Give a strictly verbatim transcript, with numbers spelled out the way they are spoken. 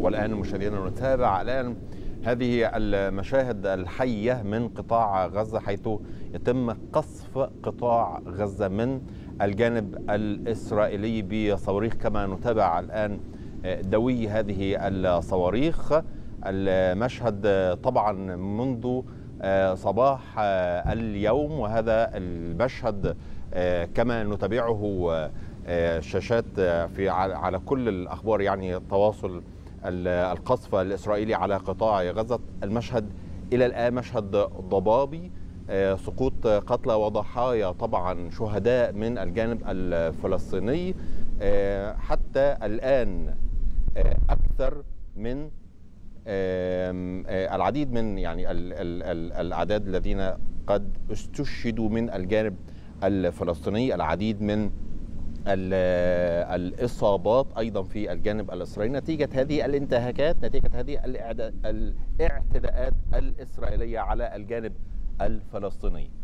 والآن مشاهدينا نتابع الآن هذه المشاهد الحية من قطاع غزة، حيث يتم قصف قطاع غزة من الجانب الإسرائيلي بصواريخ. كما نتابع الآن دوي هذه الصواريخ. المشهد طبعا منذ صباح اليوم، وهذا المشهد كما نتابعه شاشات في على كل الأخبار، يعني تواصل القصف الإسرائيلي على قطاع غزة. المشهد إلى الآن مشهد ضبابي، سقوط قتلى وضحايا، طبعا شهداء من الجانب الفلسطيني. حتى الآن أكثر من العديد من يعني الأعداد الذين قد استشهدوا من الجانب الفلسطيني، العديد من الإصابات أيضا في الجانب الإسرائيلي نتيجة هذه الانتهاكات، نتيجة هذه الاعتداءات الإسرائيلية على الجانب الفلسطيني.